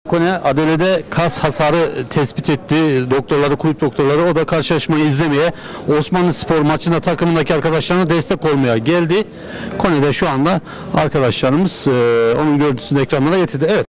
Kone Adele'de kas hasarı tespit etti. Doktorları, kulüp doktorları, o da karşılaşmayı izlemeye, Osmanlıspor maçında takımındaki arkadaşlarına destek olmaya geldi. Kone'de şu anda arkadaşlarımız onun görüntüsünü ekranlara getirdi. Evet.